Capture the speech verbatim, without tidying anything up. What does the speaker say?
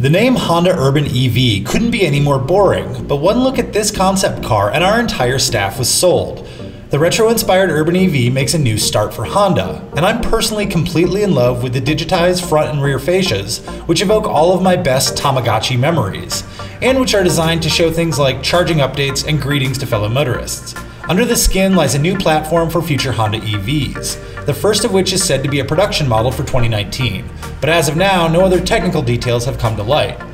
The name Honda Urban E V couldn't be any more boring, but one look at this concept car and our entire staff was sold. The retro-inspired Urban E V makes a new start for Honda, and I'm personally completely in love with the digitized front and rear fascias, which evoke all of my best Tamagotchi memories, and which are designed to show things like charging updates and greetings to fellow motorists. Under the skin lies a new platform for future Honda E Vs, the first of which is said to be a production model for twenty nineteen, but as of now, no other technical details have come to light.